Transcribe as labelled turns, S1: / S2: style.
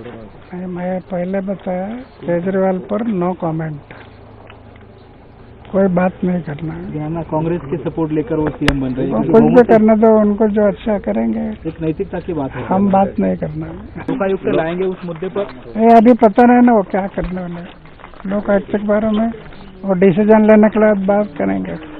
S1: मैं पहले बताया केजरीवाल पर नो कमेंट, कोई बात नहीं करना।
S2: ना कांग्रेस के सपोर्ट लेकर वो सीएम बन रहे हैं,
S1: कुछ भी करने दो उनको, जो अच्छा करेंगे।
S2: एक नैतिकता की बात है,
S1: हम बात नहीं करना।
S2: लोकायुक्त लाएंगे उस मुद्दे पर?
S1: ये अभी पता नहीं ना वो क्या करने वाले। लोकायुक्त के बारे में वो डिसीजन लेने के बाद बात करेंगे।